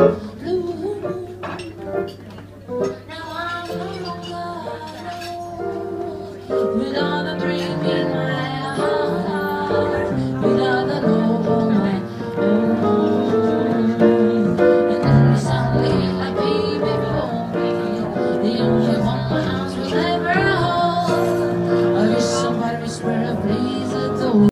With all the dream in my heart, with all the love of my own. And then suddenly a baby for me, the only one my